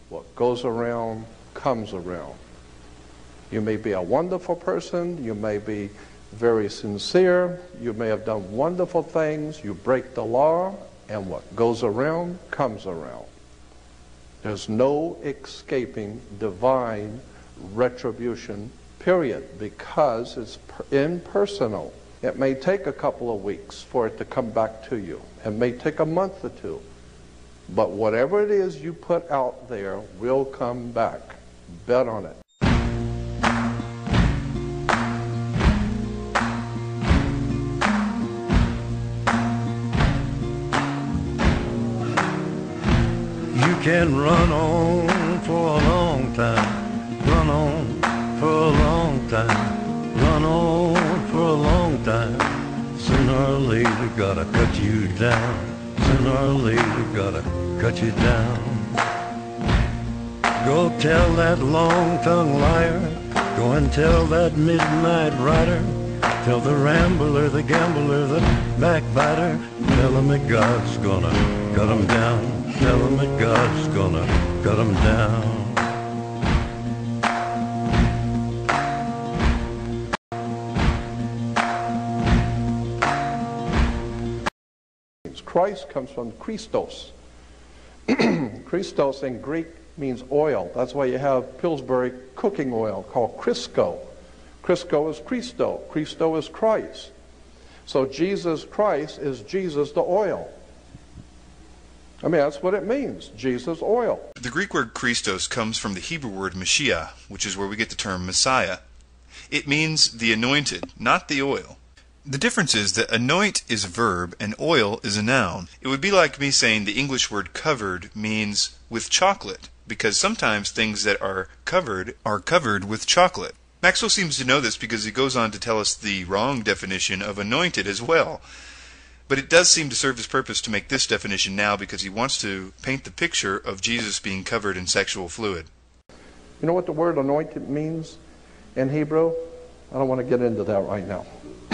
What goes around comes around. You may be a wonderful person, you may be very sincere, you may have done wonderful things, you break the law, and what goes around comes around. There's no escaping divine retribution, period, because it's impersonal. It may take a couple of weeks for it to come back to you. It may take a month or two. But whatever it is you put out there will come back. Bet on it. You can run on for a long time, run on for a long time, run on for a long time. Sooner or later gotta cut you down, sooner or later gotta cut you down. Go tell that long-tongued liar, go and tell that midnight rider, tell the rambler, the gambler, the backbiter, tell him that God's gonna cut him down. Tell him that God's gonna cut him down. Christ comes from Christos. Christos in Greek means oil. That's why you have Pillsbury cooking oil called Crisco. Crisco is Christo. Christo is Christ. So Jesus Christ is Jesus the oil. I mean, that's what it means, Jesus oil. The Greek word Christos comes from the Hebrew word Mashiach, which is where we get the term Messiah. It means the anointed, not the oil. The difference is that anoint is a verb and oil is a noun. It would be like me saying the English word covered means with chocolate, because sometimes things that are covered with chocolate. Maxwell seems to know this because he goes on to tell us the wrong definition of anointed as well. But it does seem to serve his purpose to make this definition now because he wants to paint the picture of Jesus being covered in sexual fluid. You know what the word anointed means in Hebrew? I don't want to get into that right now.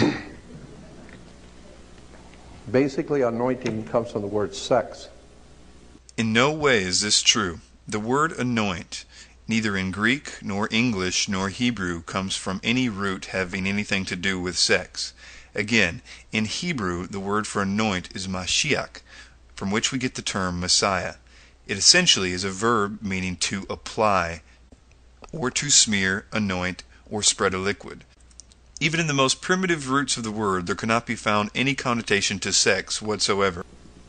Basically, anointing comes from the word sex. In no way is this true. The word anoint, neither in Greek nor English nor Hebrew, comes from any root having anything to do with sex. Again, in Hebrew, the word for anoint is Mashiach, from which we get the term Messiah. It essentially is a verb meaning to apply, or to smear, anoint, or spread a liquid. Even in the most primitive roots of the word, there cannot be found any connotation to sex whatsoever.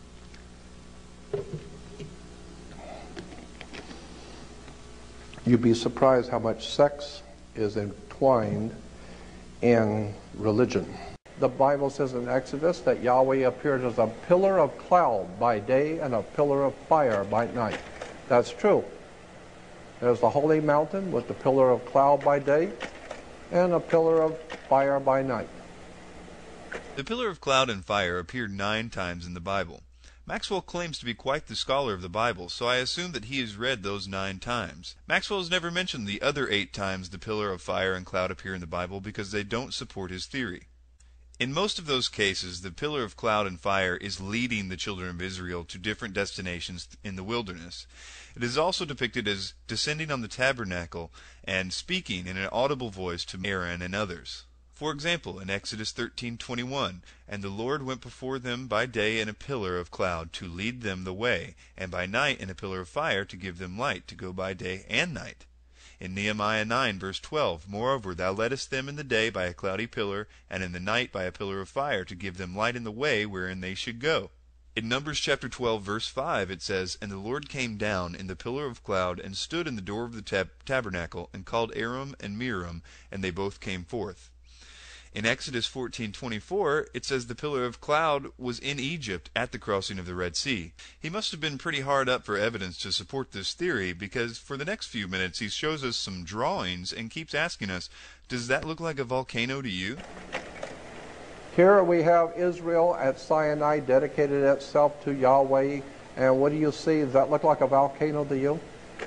You'd be surprised how much sex is entwined in religion. The Bible says in Exodus that Yahweh appeared as a pillar of cloud by day and a pillar of fire by night. That's true. There's the holy mountain with the pillar of cloud by day and a pillar of fire by night. The pillar of cloud and fire appeared 9 times in the Bible. Maxwell claims to be quite the scholar of the Bible, so I assume that he has read those 9 times. Maxwell has never mentioned the other 8 times the pillar of fire and cloud appear in the Bible because they don't support his theory. In most of those cases, the pillar of cloud and fire is leading the children of Israel to different destinations in the wilderness. It is also depicted as descending on the tabernacle and speaking in an audible voice to Aaron and others. For example, in Exodus 13:21, "And the Lord went before them by day in a pillar of cloud to lead them the way, and by night in a pillar of fire to give them light to go by day and night." In Nehemiah 9, verse 12, "Moreover, thou leddest them in the day by a cloudy pillar, and in the night by a pillar of fire, to give them light in the way wherein they should go." In Numbers chapter 12, verse 5, it says, "And the Lord came down in the pillar of cloud, and stood in the door of the tabernacle, and called Aaron and Miriam, and they both came forth." In Exodus 14:24, it says the pillar of cloud was in Egypt at the crossing of the Red Sea. He must have been pretty hard up for evidence to support this theory, because for the next few minutes he shows us some drawings and keeps asking us, does that look like a volcano to you? Here we have Israel at Sinai dedicated itself to Yahweh, and what do you see? Does that look like a volcano to you?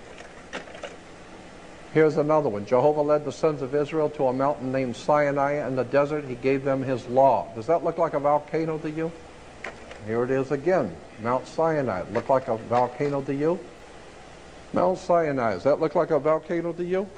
Here's another one. Jehovah led the sons of Israel to a mountain named Sinai in the desert. He gave them his law. Does that look like a volcano to you? Here it is again. Mount Sinai. Look like a volcano to you? Mount Sinai, does that look like a volcano to you?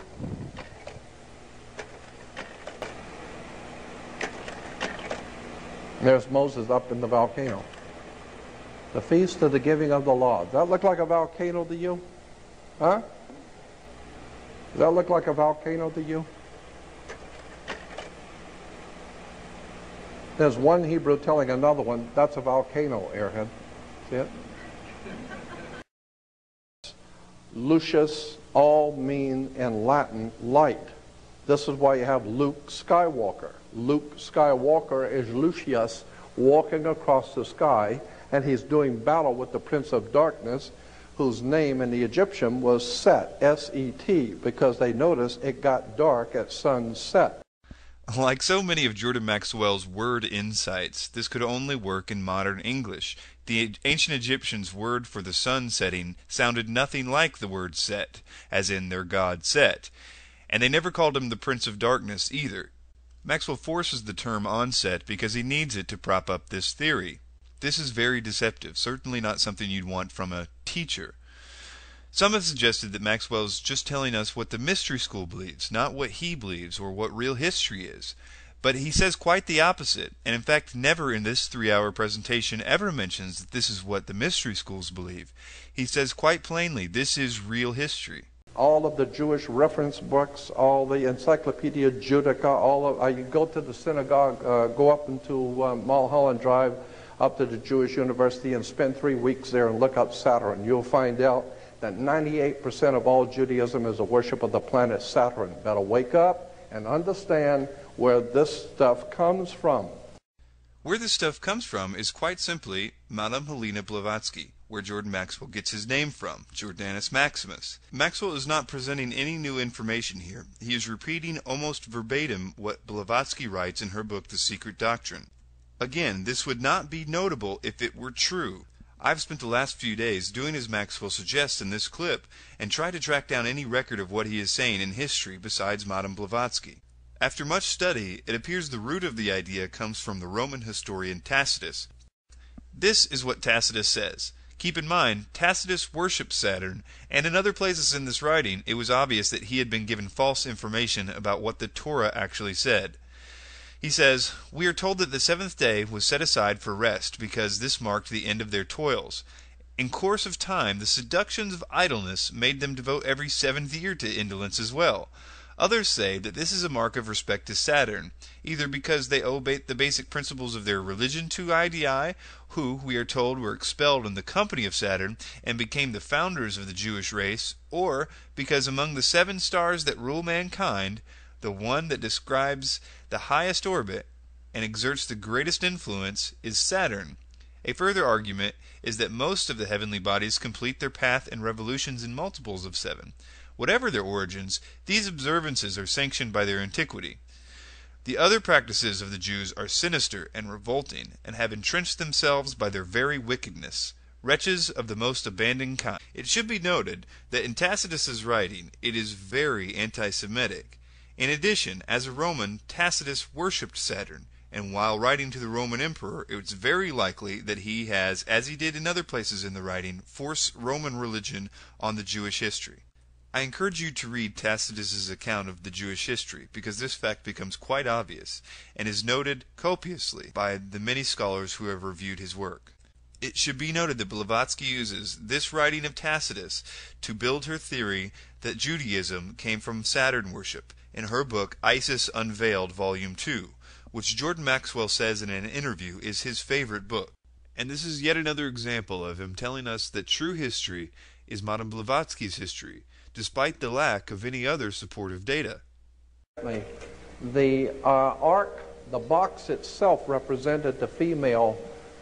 There's Moses up in the volcano. The Feast of the Giving of the Law. Does that look like a volcano to you? Huh? Does that look like a volcano to you? There's one Hebrew telling another one, that's a volcano, airhead. See it? Lucius all mean in Latin light. This is why you have Luke Skywalker. Luke Skywalker is Lucius walking across the sky, and he's doing battle with the Prince of Darkness, whose name in the Egyptian was Set, S-E-T, because they noticed it got dark at sunset. Like so many of Jordan Maxwell's word insights, this could only work in modern English. The ancient Egyptians' word for the sun setting sounded nothing like the word set, as in their god Set. And they never called him the Prince of Darkness either. Maxwell forces the term on Set because he needs it to prop up this theory. This is very deceptive, certainly not something you'd want from a teacher. Some have suggested that Maxwell's just telling us what the mystery school believes, not what he believes or what real history is. But he says quite the opposite, and in fact never in this 3-hour presentation ever mentions that this is what the mystery schools believe. He says quite plainly, this is real history. All of the Jewish reference books, all the Encyclopedia Judaica, all of, you go to the synagogue, go up into Mulholland Drive, up to the Jewish University and spend 3 weeks there and look up Saturn. You'll find out that 98% of all Judaism is a worship of the planet Saturn. Better wake up and understand where this stuff comes from. Where this stuff comes from is quite simply Madame Helena Blavatsky, where Jordan Maxwell gets his name from, Jordanus Maximus. Maxwell is not presenting any new information here. He is repeating almost verbatim what Blavatsky writes in her book The Secret Doctrine. Again, this would not be notable if it were true. I've spent the last few days doing as Maxwell suggests in this clip and tried to track down any record of what he is saying in history besides Madame Blavatsky. After much study, it appears the root of the idea comes from the Roman historian Tacitus. This is what Tacitus says. Keep in mind, Tacitus worshipped Saturn, and in other places in this writing it was obvious that he had been given false information about what the Torah actually said. He says, "We are told that the seventh day was set aside for rest because this marked the end of their toils. In course of time, the seductions of idleness made them devote every seventh year to indolence as well. Others say that this is a mark of respect to Saturn, either because they owe the basic principles of their religion to Idii, who, we are told, were expelled in the company of Saturn and became the founders of the Jewish race, or because among the 7 stars that rule mankind, the one that describes the highest orbit and exerts the greatest influence is Saturn. A further argument is that most of the heavenly bodies complete their path and revolutions in multiples of 7. Whatever their origins, these observances are sanctioned by their antiquity. The other practices of the Jews are sinister and revolting, and have entrenched themselves by their very wickedness. Wretches of the most abandoned kind." It should be noted that in Tacitus's writing it is very anti-Semitic. In addition, as a Roman, Tacitus worshipped Saturn, and while writing to the Roman emperor, it's very likely that he has, as he did in other places in the writing, forced Roman religion on the Jewish history. I encourage you to read Tacitus's account of the Jewish history, because this fact becomes quite obvious, and is noted copiously by the many scholars who have reviewed his work. It should be noted that Blavatsky uses this writing of Tacitus to build her theory that Judaism came from Saturn worship, in her book Isis Unveiled Volume 2, which Jordan Maxwell says in an interview is his favorite book. And this is yet another example of him telling us that true history is Madame Blavatsky's history, despite the lack of any other supportive data. The ark, the box itself represented the female,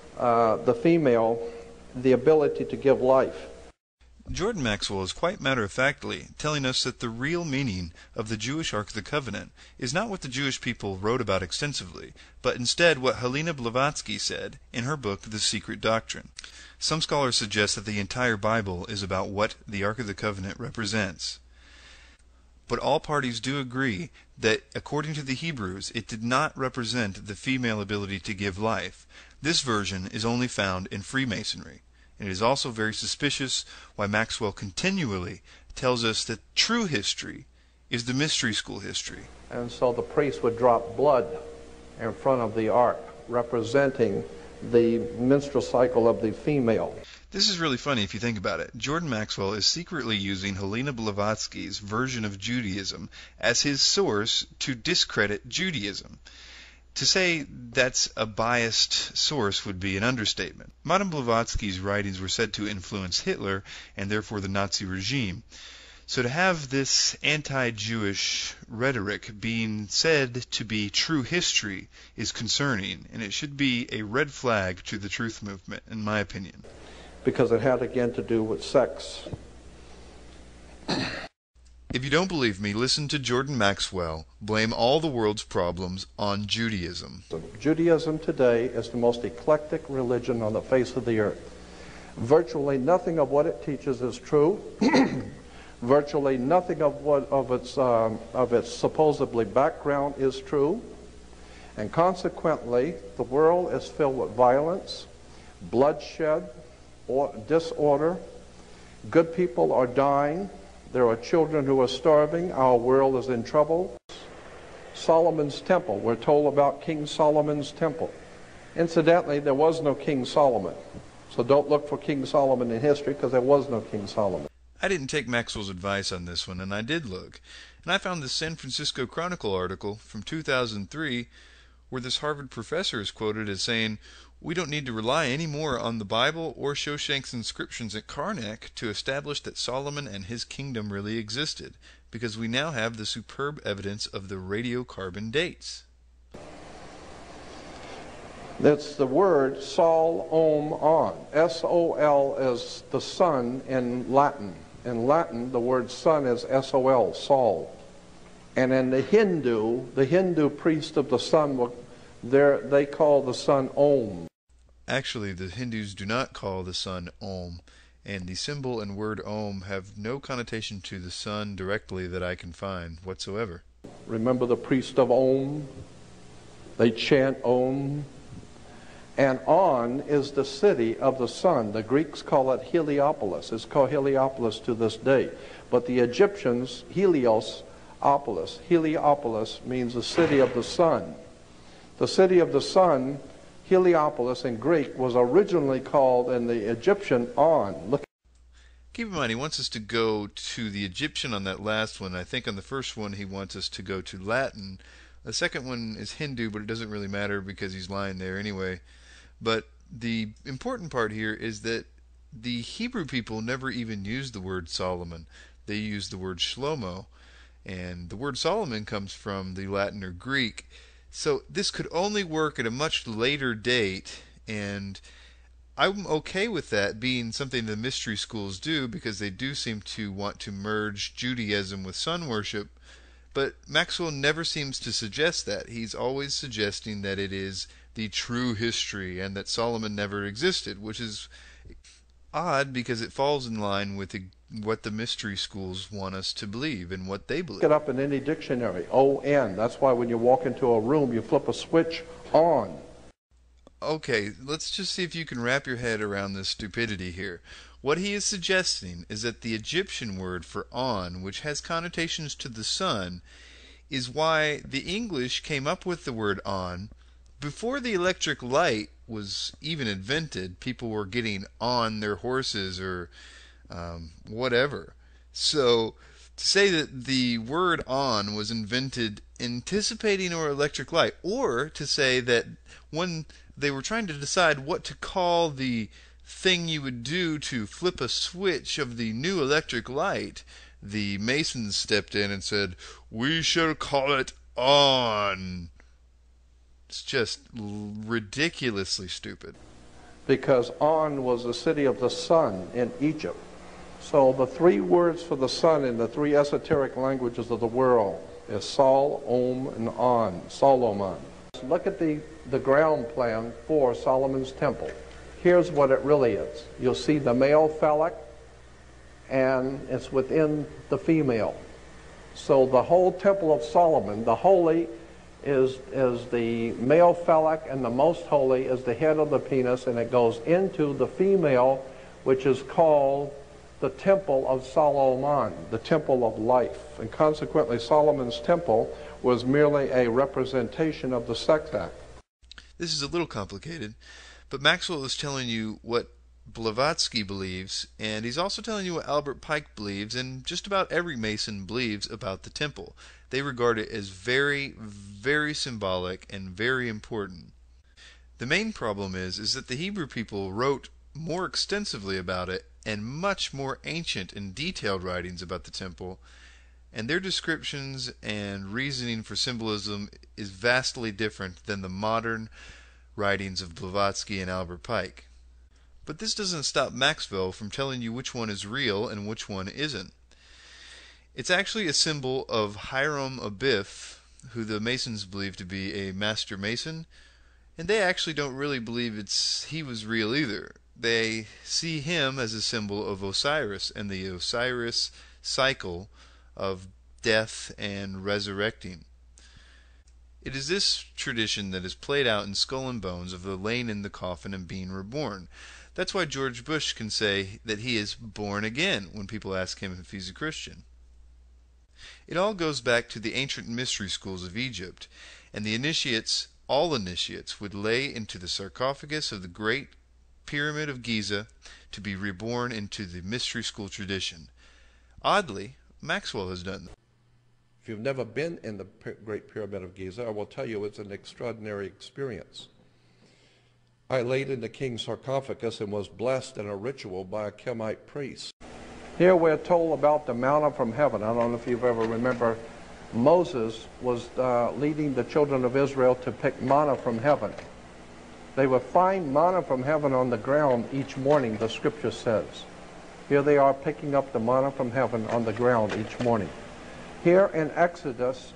the ability to give life. Jordan Maxwell is quite matter-of-factly telling us that the real meaning of the Jewish Ark of the Covenant is not what the Jewish people wrote about extensively, but instead what Helena Blavatsky said in her book The Secret Doctrine. Some scholars suggest that the entire Bible is about what the Ark of the Covenant represents. But all parties do agree that, according to the Hebrews, it did not represent the female ability to give life. This version is only found in Freemasonry. And it is also very suspicious why Maxwell continually tells us that true history is the mystery school history. And so the priest would drop blood in front of the ark, representing the menstrual cycle of the female. This is really funny if you think about it. Jordan Maxwell is secretly using Helena Blavatsky's version of Judaism as his source to discredit Judaism. To say that's a biased source would be an understatement. Madame Blavatsky's writings were said to influence Hitler and therefore the Nazi regime. So to have this anti-Jewish rhetoric being said to be true history is concerning, and it should be a red flag to the truth movement, in my opinion. Because it had again to do with sex. If you don't believe me, listen to Jordan Maxwell blame all the world's problems on Judaism. Judaism today is the most eclectic religion on the face of the earth. Virtually nothing of what it teaches is true. Virtually nothing of its supposedly background is true. And consequently, the world is filled with violence, bloodshed, or disorder. Good people are dying. There are children who are starving. Our world is in trouble. Solomon's temple. We're told about King Solomon's temple. Incidentally, there was no King Solomon. So don't look for King Solomon in history, because there was no King Solomon. I didn't take Maxwell's advice on this one, and I did look. And I found this San Francisco Chronicle article from 2003 where this Harvard professor is quoted as saying, "We don't need to rely any more on the Bible or Shoshank's inscriptions at Karnak to establish that Solomon and his kingdom really existed, because we now have the superb evidence of the radiocarbon dates." That's the word Sol, Om, On. S-O-L is the sun in Latin. In Latin, the word sun is S-O-L, Sol. And in the Hindu priest of the sun, they call the sun Om. Actually, the Hindus do not call the sun Om, and the symbol and word Om have no connotation to the sun directly that I can find whatsoever. Remember the priest of Om? They chant Om. And On is the city of the sun. The Greeks call it Heliopolis. It's called Heliopolis to this day. But the Egyptians, Heliopolis. Heliopolis means the city of the sun. The city of the sun, Heliopolis in Greek, was originally called in the Egyptian On. Look. Keep in mind, he wants us to go to the Egyptian on that last one. I think on the first one he wants us to go to Latin. The second one is Hindu, but it doesn't really matter because he's lying there anyway. But the important part here is that the Hebrew people never even used the word Solomon. They used the word Shlomo, and the word Solomon comes from the Latin or Greek. So this could only work at a much later date, and I'm okay with that being something the mystery schools do, because they do seem to want to merge Judaism with sun worship. But Maxwell never seems to suggest that. He's always suggesting that it is the true history and that Solomon never existed, which is odd because it falls in line with what the mystery schools want us to believe and what they believe. Look it up in any dictionary, O-N. That's why when you walk into a room, you flip a switch on. Okay, let's just see if you can wrap your head around this stupidity here. What he is suggesting is that the Egyptian word for on, which has connotations to the sun, is why the English came up with the word on. Before the electric light was even invented, people were getting on their horses or whatever. So to say that the word on was invented anticipating our electric light, or to say that when they were trying to decide what to call the thing you would do to flip a switch of the new electric light, the Masons stepped in and said, "We shall call it on." It's just ridiculously stupid. Because On was the city of the sun in Egypt. So the three words for the sun in the three esoteric languages of the world is Sol, Om, and On. Solomon. Look at the ground plan for Solomon's temple. Here's what it really is. You'll see the male phallic, and it's within the female. So the whole temple of Solomon, the holy is the male phallic, and the most holy is the head of the penis, and it goes into the female which is called the Temple of Solomon, the Temple of Life. And consequently, Solomon's temple was merely a representation of the sex act. This is a little complicated, but Maxwell is telling you what Blavatsky believes, and he's also telling you what Albert Pike believes, and just about every Mason believes about the temple. They regard it as very, very symbolic and very important. The main problem is that the Hebrew people wrote more extensively about it and much more ancient and detailed writings about the temple, and their descriptions and reasoning for symbolism is vastly different than the modern writings of Blavatsky and Albert Pike. But this doesn't stop Maxwell from telling you which one is real and which one isn't. It's actually a symbol of Hiram Abiff, who the Masons believe to be a master Mason, and they actually don't really believe he was real either. They see him as a symbol of Osiris and the Osiris cycle of death and resurrecting. It is this tradition that is played out in Skull and Bones of the laying in the coffin and being reborn. That's why George Bush can say that he is born again when people ask him if he's a Christian. It all goes back to the ancient mystery schools of Egypt, and the initiates, all initiates, would lay into the sarcophagus of the great Pyramid of Giza to be reborn into the mystery school tradition. Oddly, Maxwell has done that. If you've never been in the Great Pyramid of Giza, I will tell you it's an extraordinary experience. I laid in the king's sarcophagus and was blessed in a ritual by a Kemite priest. Here we're told about the manna from heaven. I don't know if you've ever remember Moses was leading the children of Israel to pick manna from heaven. They would find manna from heaven on the ground each morning, the scripture says. Here they are picking up the manna from heaven on the ground each morning. Here in Exodus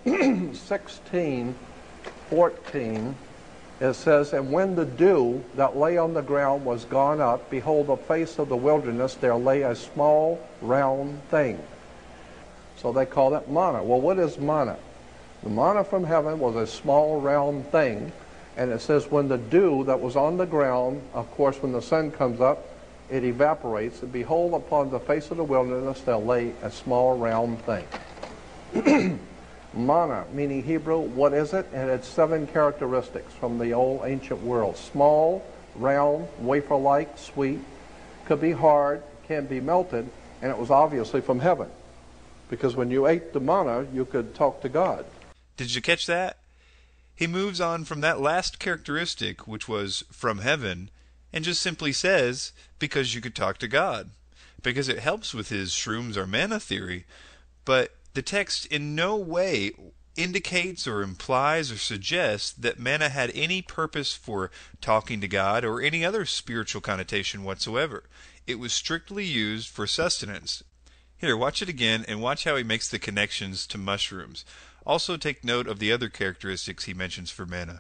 16:14, it says, "And when the dew that lay on the ground was gone up, behold, the face of the wilderness, there lay a small round thing." So they call it manna. Well, what is manna? The manna from heaven was a small round thing. And it says when the dew that was on the ground, of course, when the sun comes up, it evaporates. And behold, upon the face of the wilderness, there lay a small round thing. Manna, meaning Hebrew, what is it? And it's 7 characteristics from the old ancient world. Small, round, wafer-like, sweet, could be hard, can be melted, and it was obviously from heaven. Because when you ate the manna, you could talk to God. Did you catch that? He moves on from that last characteristic, which was from heaven, and just simply says, because you could talk to God. Because it helps with his shrooms or manna theory, but the text in no way indicates or implies or suggests that manna had any purpose for talking to God or any other spiritual connotation whatsoever. It was strictly used for sustenance. Here, watch it again and watch how he makes the connections to mushrooms. Also take note of the other characteristics he mentions for manna.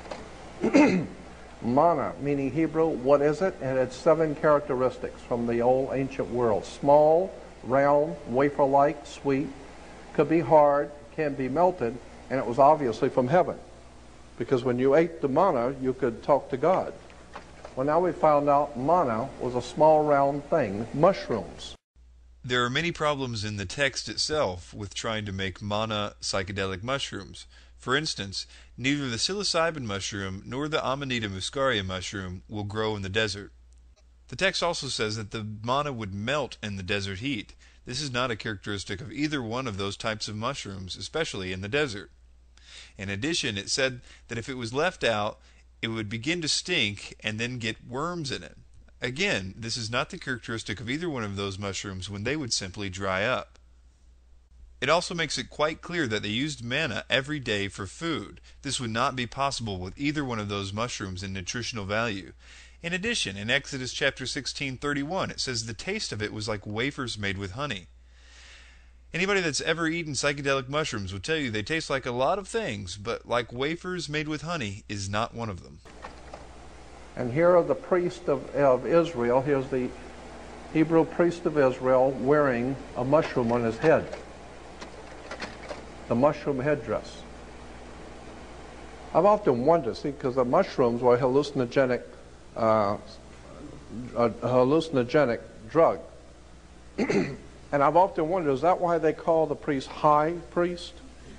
Manna, meaning Hebrew, what is it? And it's 7 characteristics from the old ancient world. Small, round, wafer-like, sweet, could be hard, can be melted, and it was obviously from heaven. Because when you ate the manna, you could talk to God. Well, now we found out manna was a small round thing, mushrooms. There are many problems in the text itself with trying to make manna psychedelic mushrooms. For instance, neither the psilocybin mushroom nor the Amanita muscaria mushroom will grow in the desert. The text also says that the manna would melt in the desert heat. This is not a characteristic of either one of those types of mushrooms, especially in the desert. In addition, it said that if it was left out, it would begin to stink and then get worms in it. Again, this is not the characteristic of either one of those mushrooms when they would simply dry up. It also makes it quite clear that they used manna every day for food. This would not be possible with either one of those mushrooms in nutritional value. In addition, in Exodus chapter 16:31, it says the taste of it was like wafers made with honey. Anybody that's ever eaten psychedelic mushrooms would tell you they taste like a lot of things, but like wafers made with honey is not one of them. And here are the priest of Israel. Here's the Hebrew priest of Israel wearing a mushroom on his head. The mushroom headdress. I've often wondered, see, because the mushrooms were hallucinogenic a hallucinogenic drug. And I've often wondered, is that why they call the priest high priest?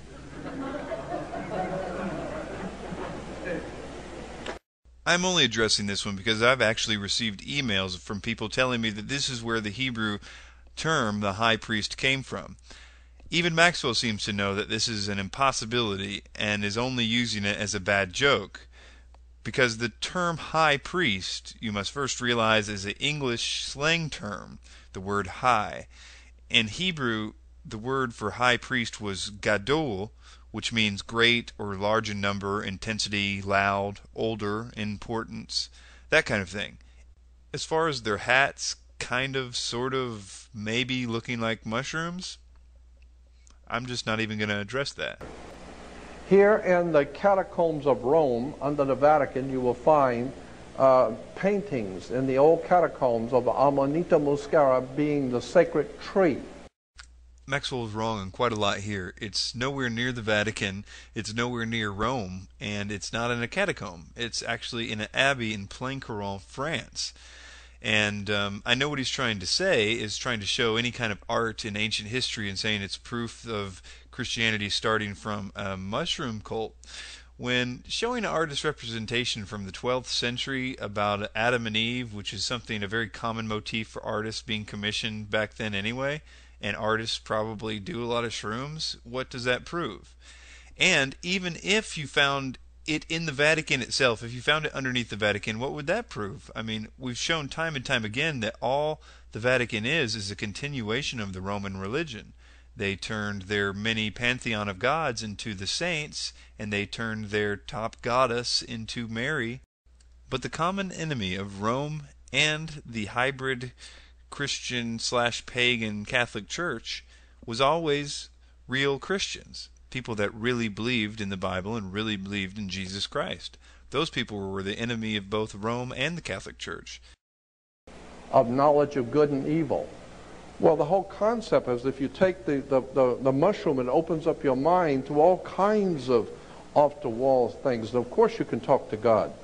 I'm only addressing this one because I've actually received emails from people telling me that this is where the Hebrew term, the high priest, came from. Even Maxwell seems to know that this is an impossibility and is only using it as a bad joke. Because the term high priest, you must first realize, is an English slang term, the word high. In Hebrew, the word for high priest was gadol, which means great or large in number, intensity, loud, older, importance, that kind of thing. As far as their hats, kind of, sort of, maybe looking like mushrooms, I'm just not even going to address that. Here in the catacombs of Rome, under the Vatican, you will find paintings in the old catacombs of Amanita muscara being the sacred tree. Maxwell is wrong on quite a lot here. It's nowhere near the Vatican, it's nowhere near Rome, and it's not in a catacomb. It's actually in an abbey in Plaincoron, France. And I know what he's trying to say is trying to show any kind of art in ancient history and saying it's proof of Christianity starting from a mushroom cult. When showing an artist representation from the 12th century about Adam and Eve, which is something, a very common motif for artists being commissioned back then anyway, and artists probably do a lot of shrooms, what does that prove? And even if you found it in the Vatican itself, if you found it underneath the Vatican, what would that prove? I mean, we've shown time and time again that all the Vatican is a continuation of the Roman religion. They turned their mini pantheon of gods into the saints, and they turned their top goddess into Mary. But the common enemy of Rome and the hybrid Christian/pagan Catholic Church was always real Christians. People that really believed in the Bible and really believed in Jesus Christ. Those people were the enemy of both Rome and the Catholic Church. Of knowledge of good and evil. Well, the whole concept is if you take the mushroom, it opens up your mind to all kinds of off-the-wall things. And of course you can talk to God.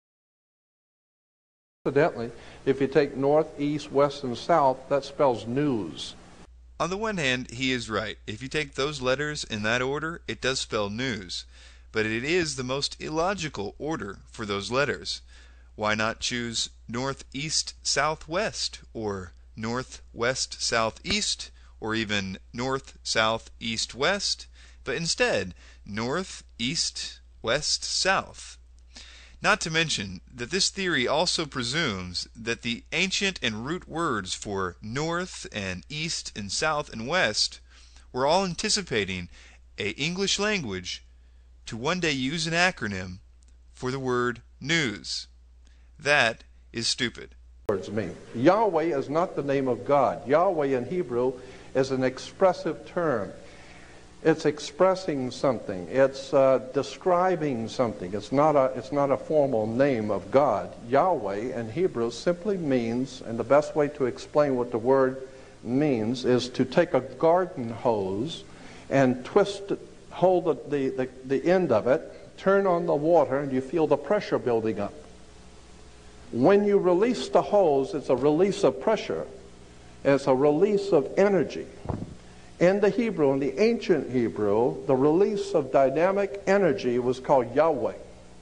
Incidentally, if you take north, east, west, and south, that spells news. On the one hand, he is right. If you take those letters in that order, it does spell news. But it is the most illogical order for those letters. Why not choose north, east, south, west, or north, west, south, east, or even north, south, east, west, but instead north, east, west, south? Not to mention that this theory also presumes that the ancient and root words for north and east and south and west were all anticipating an English language to one day use an acronym for the word news. That is stupid. Words mean. Yahweh is not the name of God. Yahweh in Hebrew is an expressive term. It's expressing something. It's describing something. It's not a formal name of God. Yahweh in Hebrew simply means, and the best way to explain what the word means is to take a garden hose and hold the end of it, turn on the water, and you feel the pressure building up. When you release the hose, it's a release of pressure. It's a release of energy. In the Hebrew, in the ancient Hebrew, the release of dynamic energy was called Yahweh.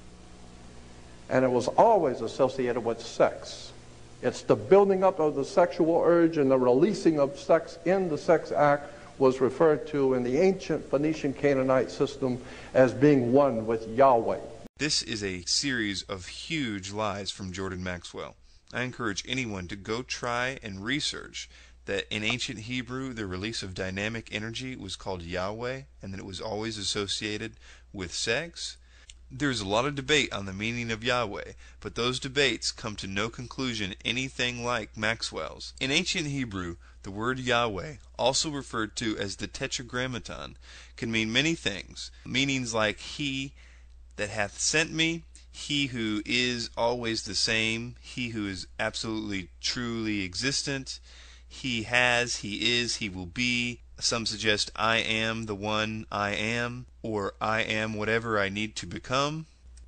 And it was always associated with sex. It's the building up of the sexual urge, and the releasing of sex in the sex act was referred to in the ancient Phoenician Canaanite system as being one with Yahweh. This is a series of huge lies from Jordan Maxwell. I encourage anyone to go try and research that in ancient Hebrew the release of dynamic energy was called Yahweh, and that it was always associated with sex. There's a lot of debate on the meaning of Yahweh, but those debates come to no conclusion anything like Maxwell's. In ancient Hebrew, the word Yahweh, also referred to as the Tetragrammaton, can mean many things. Meanings like He that hath sent me, He who is always the same, He who is absolutely truly existent, He has, He is, He will be. Some suggest I am the one I am, or I am whatever I need to become.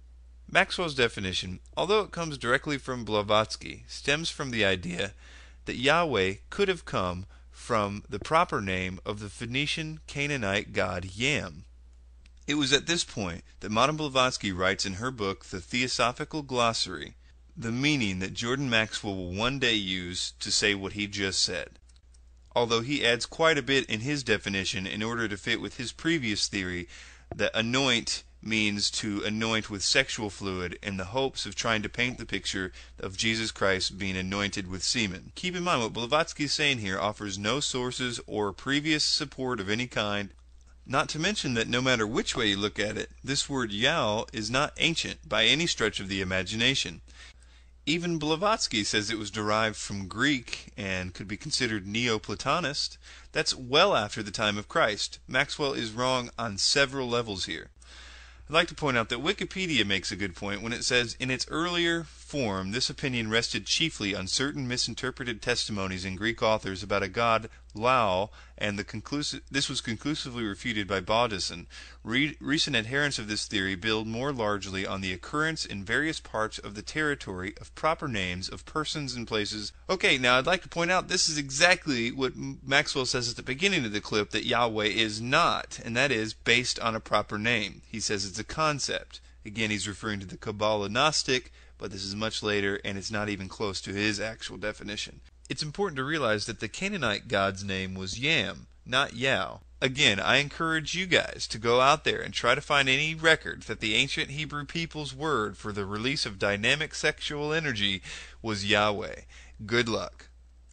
Maxwell's definition, although it comes directly from Blavatsky, stems from the idea that Yahweh could have come from the proper name of the Phoenician Canaanite god Yam. It was at this point that Madame Blavatsky writes in her book The Theosophical Glossary the meaning that Jordan Maxwell will one day use to say what he just said, although he adds quite a bit in his definition in order to fit with his previous theory that anoint means to anoint with sexual fluid in the hopes of trying to paint the picture of Jesus Christ being anointed with semen. Keep in mind what Blavatsky is saying here offers no sources or previous support of any kind, not to mention that no matter which way you look at it, this word Yao is not ancient by any stretch of the imagination. Even Blavatsky says it was derived from Greek and could be considered Neoplatonist. That's well after the time of Christ. Maxwell is wrong on several levels here. I'd like to point out that Wikipedia makes a good point when it says, in its earlier form, this opinion rested chiefly on certain misinterpreted testimonies in Greek authors about a god Lao, and this was conclusively refuted by Baudissin. Recent adherents of this theory build more largely on the occurrence in various parts of the territory of proper names of persons and places. Okay, now I'd like to point out this is exactly what Maxwell says at the beginning of the clip that Yahweh is not, and that is based on a proper name. He says it's a concept. Again, he's referring to the Kabbalah Gnostic, but this is much later and it's not even close to his actual definition. It's important to realize that the Canaanite god's name was Yam, not Yao. Again, I encourage you guys to go out there and try to find any record that the ancient Hebrew people's word for the release of dynamic sexual energy was Yahweh. Good luck.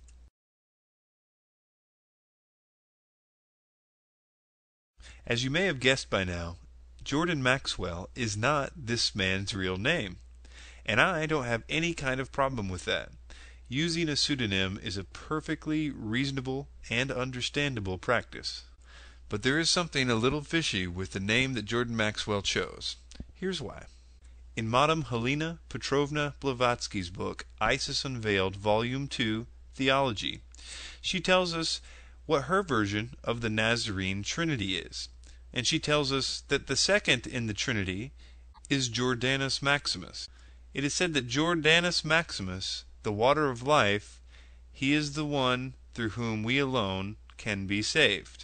As you may have guessed by now, Jordan Maxwell is not this man's real name, and I don't have any kind of problem with that. Using a pseudonym is a perfectly reasonable and understandable practice. But there is something a little fishy with the name that Jordan Maxwell chose. Here's why. In Madame Helena Petrovna Blavatsky's book, Isis Unveiled, Volume 2, Theology, she tells us what her version of the Nazarene Trinity is. And she tells us that the second in the Trinity is Jordanus Maximus. It is said that Jordanus Maximus, the water of life, he is the one through whom we alone can be saved.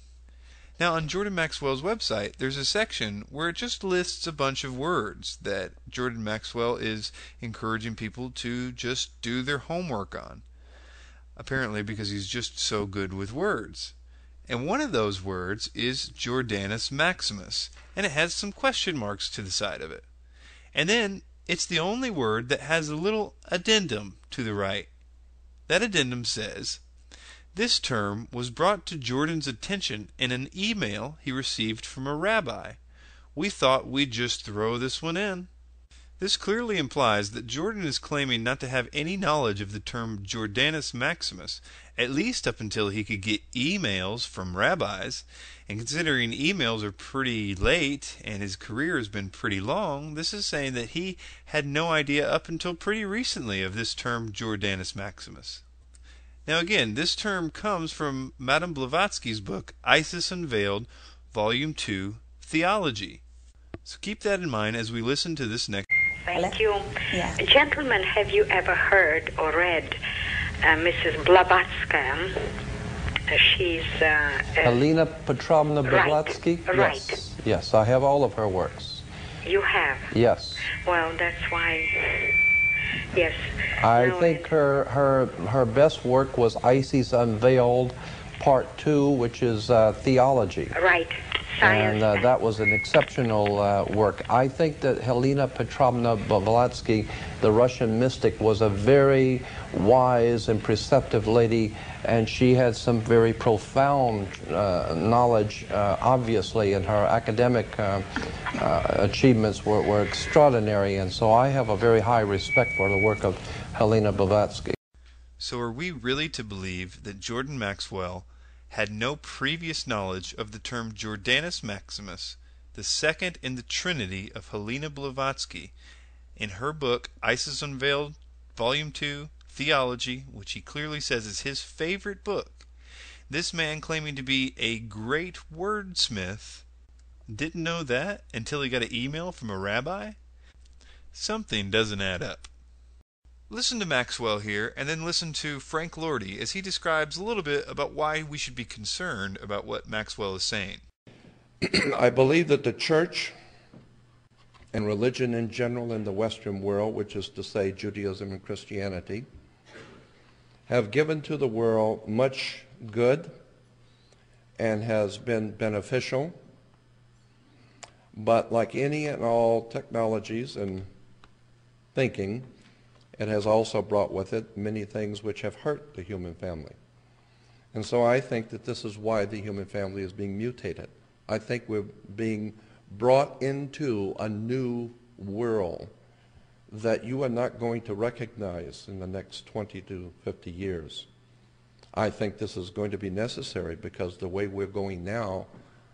Now on Jordan Maxwell's website, there's a section where it just lists a bunch of words that Jordan Maxwell is encouraging people to just do their homework on. Apparently because he's just so good with words. And one of those words is Jordanus Maximus, and it has some question marks to the side of it. And then it's the only word that has a little addendum to the right. That addendum says, this term was brought to Jordan's attention in an email he received from a rabbi. We thought we'd just throw this one in. This clearly implies that Jordan is claiming not to have any knowledge of the term Jordanus Maximus, at least up until he could get emails from rabbis. And considering emails are pretty late and his career has been pretty long, this is saying that he had no idea up until pretty recently of this term Jordanus Maximus. Now again, this term comes from Madame Blavatsky's book, Isis Unveiled, Volume 2, Theology. So keep that in mind as we listen to this next. Thank you. Yeah. Gentlemen, have you ever heard or read Mrs. Blavatsky? She's... Helena Petrovna Blavatsky? Right. Yes. Yes, I have all of her works. You have? Yes. Well, that's why... Yes. I No, think her best work was Isis Unveiled, Part 2, which is theology. Right. Science. And that was an exceptional work. I think that Helena Petrovna Blavatsky, the Russian mystic, was a very wise and perceptive lady, and she had some very profound knowledge, obviously, and her academic achievements were extraordinary, and so I have a very high respect for the work of Helena Blavatsky. So are we really to believe that Jordan Maxwell had no previous knowledge of the term Jordanus Maximus, the second in the Trinity of Helena Blavatsky, in her book Isis Unveiled, Volume 2, Theology, which he clearly says is his favorite book? This man, claiming to be a great wordsmith, didn't know that until he got an email from a rabbi? Something doesn't add up. Listen to Maxwell here, and then listen to Frank Lordy as he describes a little bit about why we should be concerned about what Maxwell is saying. I believe that the church and religion in general in the Western world, which is to say Judaism and Christianity, have given to the world much good and has been beneficial. But like any and all technologies and thinking, it has also brought with it many things which have hurt the human family. And so I think that this is why the human family is being mutated. I think we're being brought into a new world that you are not going to recognize in the next 20 to 50 years. I think this is going to be necessary because the way we're going now,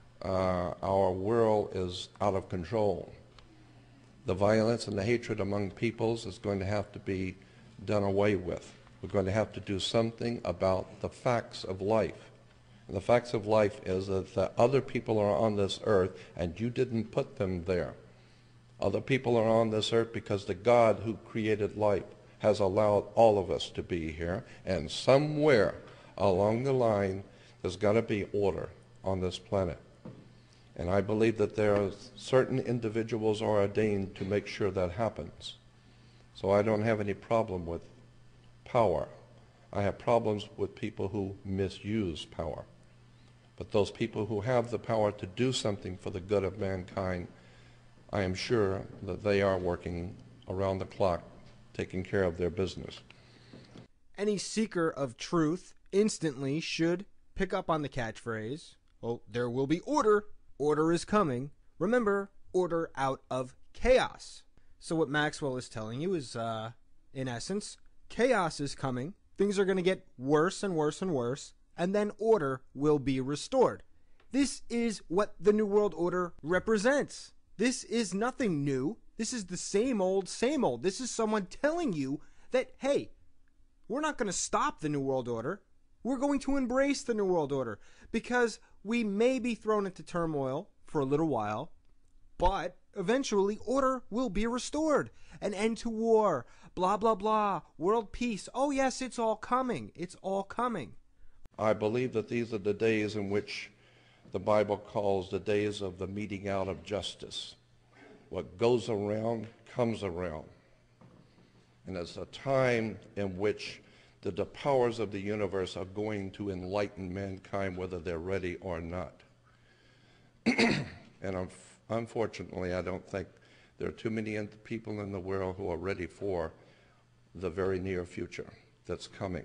our world is out of control. The violence and the hatred among peoples is going to have to be done away with. We're going to have to do something about the facts of life. And the facts of life is that other people are on this earth and you didn't put them there. Other people are on this earth because the God who created life has allowed all of us to be here, and somewhere along the line there's got to be order on this planet. And I believe that there are certain individuals are ordained to make sure that happens. So I don't have any problem with power. I have problems with people who misuse power. But those people who have the power to do something for the good of mankind, I am sure that they are working around the clock, taking care of their business. Any seeker of truth instantly should pick up on the catchphrase, "Oh, there will be order. Order is coming." Remember, order out of chaos. So what Maxwell is telling you is, in essence, chaos is coming. Things are going to get worse and worse and worse, and then order will be restored. This is what the New World Order represents. This is nothing new. This is the same old, same old. This is someone telling you that, hey, we're not going to stop the New World Order. We're going to embrace the New World Order because we may be thrown into turmoil for a little while, but eventually order will be restored. An end to war, blah, blah, blah, world peace. Oh, yes, it's all coming. It's all coming. I believe that these are the days in which the Bible calls the days of the meting out of justice. What goes around comes around. And it's a time in which the powers of the universe are going to enlighten mankind whether they're ready or not. And unfortunately, I don't think there are too many people in the world who are ready for the very near future that's coming.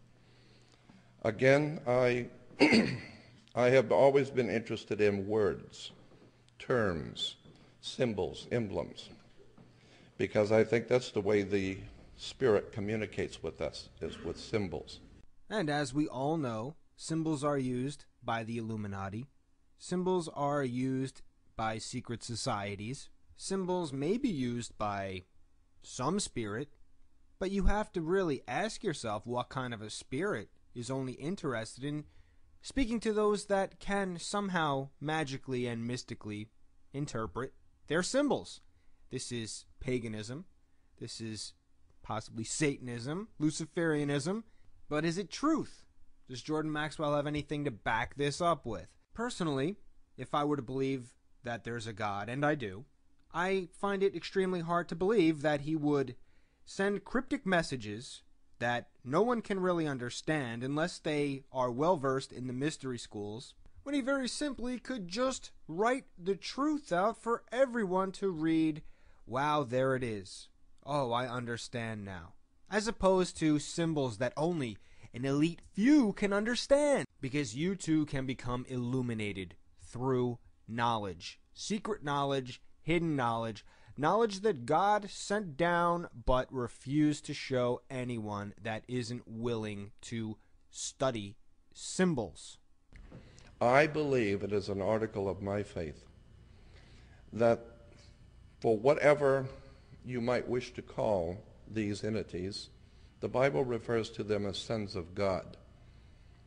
Again, I have always been interested in words, terms, symbols, emblems, because I think that's the way the Spirit communicates with us, is with symbols. And as we all know, symbols are used by the Illuminati. Symbols are used by secret societies. Symbols may be used by some spirit, but you have to really ask yourself what kind of a spirit is only interested in speaking to those that can somehow magically and mystically interpret their symbols. This is paganism. This is possibly Satanism, Luciferianism. But is it truth? Does Jordan Maxwell have anything to back this up with? Personally, if I were to believe that there's a God, and I do, I find it extremely hard to believe that he would send cryptic messages that no one can really understand unless they are well-versed in the mystery schools, when he very simply could just write the truth out for everyone to read. Wow, there it is. Oh, I understand now. As opposed to symbols that only an elite few can understand, because you too can become illuminated through knowledge, secret knowledge, hidden knowledge, knowledge that God sent down but refused to show anyone that isn't willing to study symbols. I believe it is an article of my faith that for whatever you might wish to call these entities, the Bible refers to them as sons of God.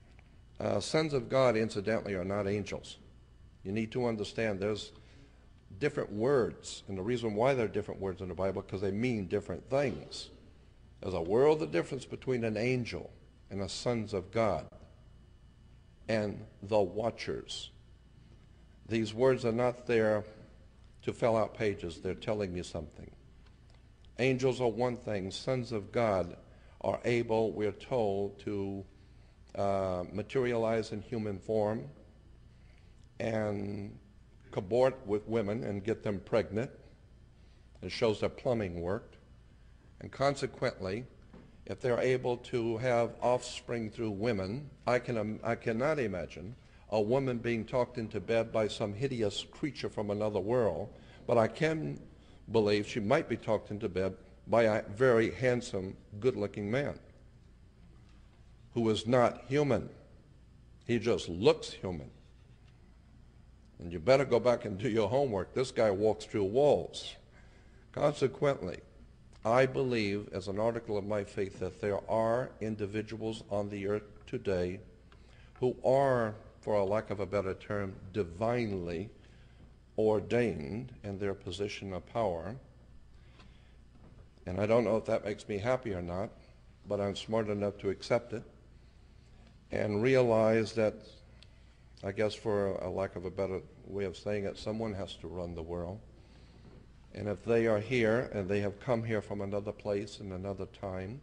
Sons of God, incidentally, are not angels. You need to understand there's different words. And the reason why there are different words in the Bible, because they mean different things. There's a world of difference between an angel and the sons of God and the watchers. These words are not there to fill out pages. They're telling you something. Angels are one thing. Sons of God are able, we're told, to materialize in human form and cobort with women and get them pregnant. It shows their plumbing worked. And consequently, if they're able to have offspring through women, I cannot imagine a woman being talked into bed by some hideous creature from another world, but I can believe she might be talked into bed by a very handsome, good-looking man who is not human. He just looks human. And you better go back and do your homework. This guy walks through walls. Consequently, I believe, as an article of my faith, that there are individuals on the earth today who are, for a lack of a better term, divinely ordained in their position of power. And I don't know if that makes me happy or not, but I'm smart enough to accept it and realize that, I guess for a lack of a better way of saying it, someone has to run the world. And if they are here and they have come here from another place and another time,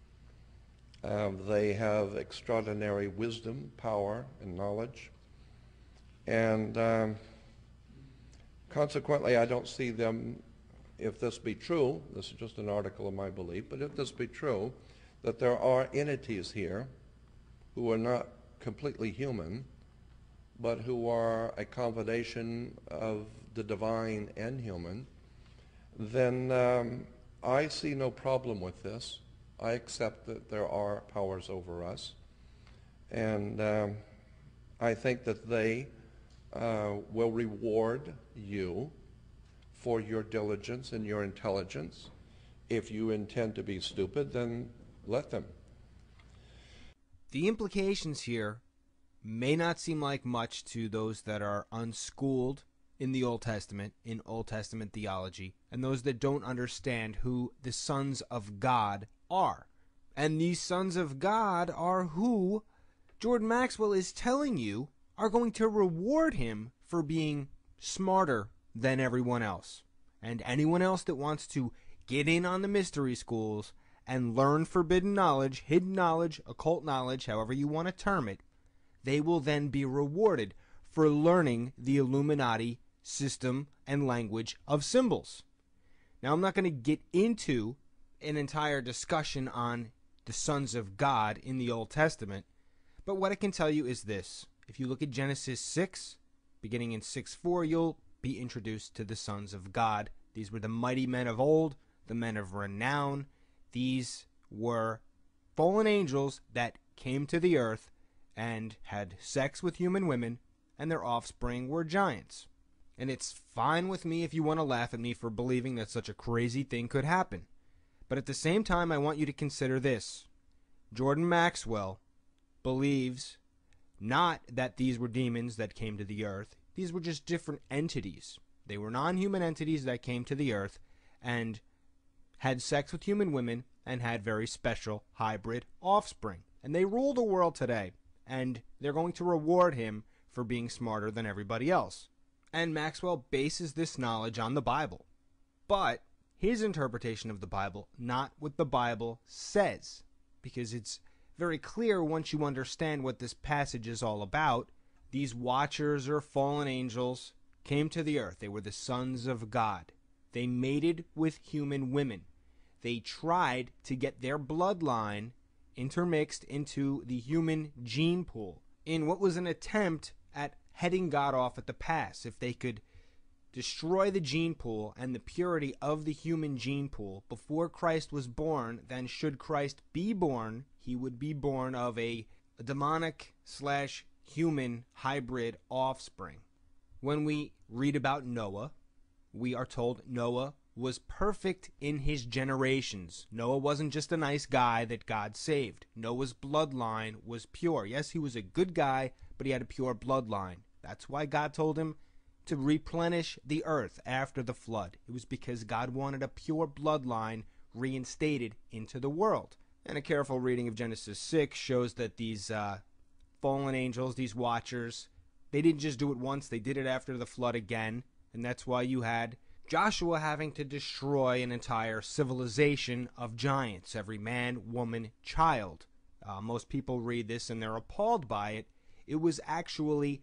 they have extraordinary wisdom, power, and knowledge. And consequently, I don't see them, if this be true, this is just an article of my belief, but if this be true, that there are entities here who are not completely human, but who are a combination of the divine and human, then I see no problem with this. I accept that there are powers over us, and I think that they will reward you for your diligence and your intelligence. If you intend to be stupid, then let them. The implications here may not seem like much to those that are unschooled in the Old Testament, in Old Testament theology, and those that don't understand who the sons of God are. And these sons of God are who Jordan Maxwell is telling you are going to reward him for being smarter than everyone else. And anyone else that wants to get in on the mystery schools and learn forbidden knowledge, hidden knowledge, occult knowledge, however you want to term it, they will then be rewarded for learning the Illuminati system and language of symbols. Now, I'm not going to get into an entire discussion on the sons of God in the Old Testament, but what I can tell you is this. If you look at Genesis 6, beginning in 6:4, you'll be introduced to the sons of God. These were the mighty men of old, the men of renown. These were fallen angels that came to the earth and had sex with human women, and their offspring were giants. And it's fine with me if you want to laugh at me for believing that such a crazy thing could happen. But at the same time, I want you to consider this. Jordan Maxwell believes not that these were demons that came to the earth. These were just different entities. They were non-human entities that came to the earth and had sex with human women and had very special hybrid offspring. And they rule the world today. And they're going to reward him for being smarter than everybody else. And Maxwell bases this knowledge on the Bible. But his interpretation of the Bible, not what the Bible says. Because it's very clear once you understand what this passage is all about. These watchers or fallen angels came to the earth. They were the sons of God. They mated with human women. They tried to get their bloodline intermixed into the human gene pool in what was an attempt at heading God off at the pass. If they could destroy the gene pool and the purity of the human gene pool before Christ was born, then should Christ be born, he would be born of a demonic/human hybrid offspring. When we read about Noah, we are told Noah was perfect in his generations. Noah wasn't just a nice guy that God saved. Noah's bloodline was pure. Yes, he was a good guy, but he had a pure bloodline. That's why God told him to replenish the earth after the flood. It was because God wanted a pure bloodline reinstated into the world. And a careful reading of Genesis 6 shows that these fallen angels, these watchers, they didn't just do it once, they did it after the flood again. And that's why you had Joshua having to destroy an entire civilization of giants, every man, woman, child. Most people read this and they're appalled by it. It was actually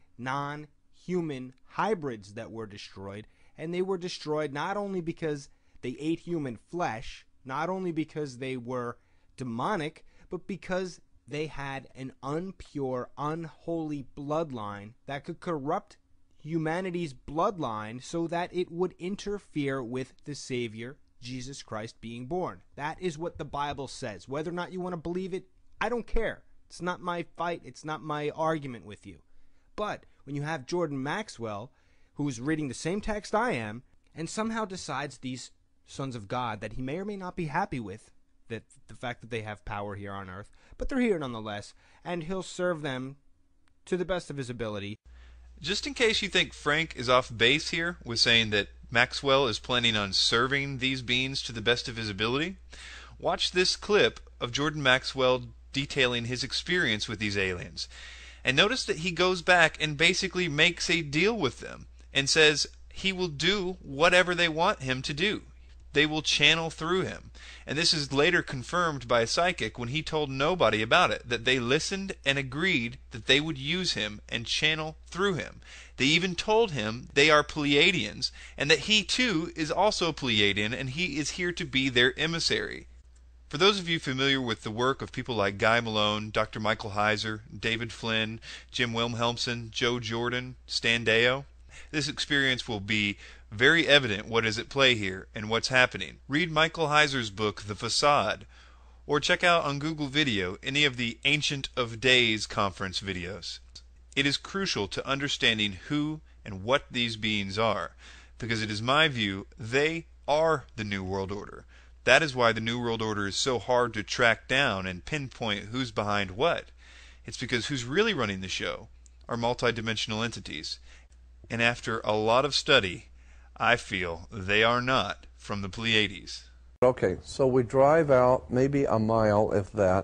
non-human hybrids that were destroyed, and they were destroyed not only because they ate human flesh, not only because they were demonic, but because they had an unpure, unholy bloodline that could corrupt humanity's bloodline so that it would interfere with the Savior, Jesus Christ, being born. That is what the Bible says. Whether or not you want to believe it, I don't care. It's not my fight. It's not my argument with you. But when you have Jordan Maxwell, who's reading the same text I am, and somehow decides these sons of God that he may or may not be happy with, that the fact that they have power here on earth, but they're here nonetheless, and he'll serve them to the best of his ability. Just in case you think Frank is off base here with saying that Maxwell is planning on serving these beings to the best of his ability, watch this clip of Jordan Maxwell detailing his experience with these aliens. And notice that he goes back and basically makes a deal with them and says he will do whatever they want him to do. They will channel through him. And this is later confirmed by a psychic when he told nobody about it, that they listened and agreed that they would use him and channel through him. They even told him they are Pleiadians and that he too is also Pleiadian and he is here to be their emissary. For those of you familiar with the work of people like Guy Malone, Dr. Michael Heiser, David Flynn, Jim Wilhelmsen, Joe Jordan, Stan Deyo, this experience will be very evident what is at play here and what's happening. Read Michael Heiser's book, The Facade, or check out on Google Video any of the Ancient of Days conference videos. It is crucial to understanding who and what these beings are, because it is my view they are the New World Order. That is why the New World Order is so hard to track down and pinpoint who's behind what. It's because who's really running the show are multidimensional entities. And after a lot of study, I feel they are not from the Pleiades. Okay, so we drive out maybe a mile, if that,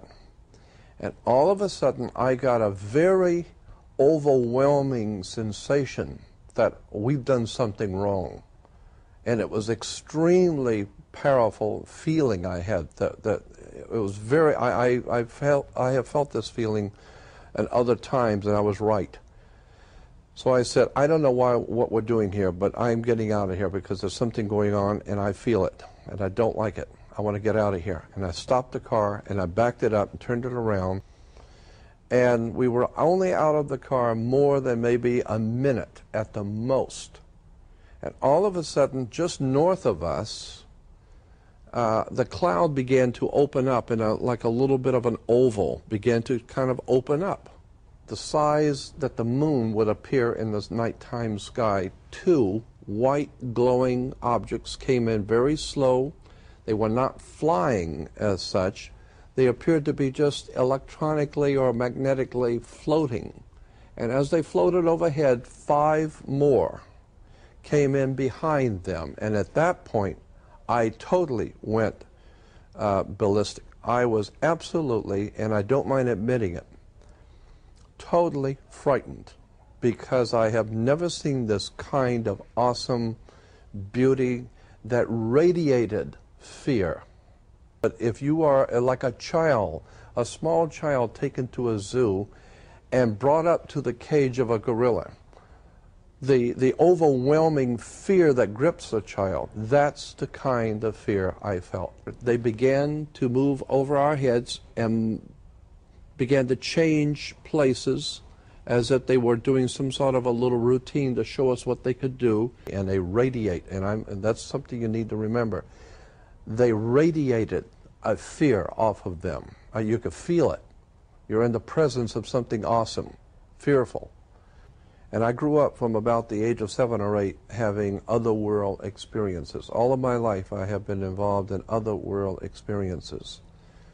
and all of a sudden I got a very overwhelming sensation that we've done something wrong. And it was extremely powerful feeling I had that it was very I have felt this feeling at other times, and I was right. So I said, I don't know what we're doing here, but I'm getting out of here because there's something going on and I feel it and I don't like it. I want to get out of here. And I stopped the car and I backed it up and turned it around, and we were only out of the car more than maybe a minute at the most. And all of a sudden, just north of us, the cloud began to open up in like a little bit of an oval, began to kind of open up. The size that the moon would appear in the nighttime sky. Two white glowing objects came in very slow. They were not flying as such. They appeared to be just electronically or magnetically floating. And as they floated overhead, 5 more came in behind them. And at that point, I totally went ballistic. I was absolutely, and I don't mind admitting it, totally frightened, because I have never seen this kind of awesome beauty that radiated fear. But if you are like a child, a small child taken to a zoo and brought up to the cage of a gorilla, the overwhelming fear that grips a child, that's the kind of fear I felt. They began to move over our heads and began to change places as if they were doing some sort of a little routine to show us what they could do. And they radiate, and that's something you need to remember. They radiated a fear off of them. You could feel it. You're in the presence of something awesome, fearful. And I grew up from about the age of 7 or 8 having otherworld experiences. All of my life I have been involved in otherworld experiences.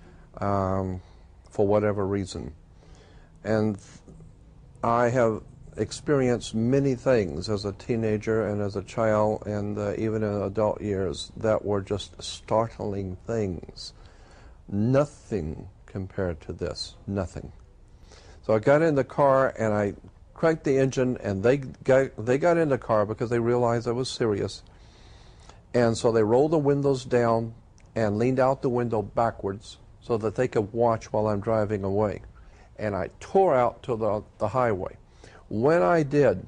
For whatever reason. And I have experienced many things as a teenager and as a child and even in adult years that were just startling things. Nothing compared to this, nothing. So I got in the car and I cranked the engine, and they got in the car because they realized I was serious. And so they rolled the windows down and leaned out the window backwards so that they could watch while I'm driving away. And I tore out to the highway. When I did,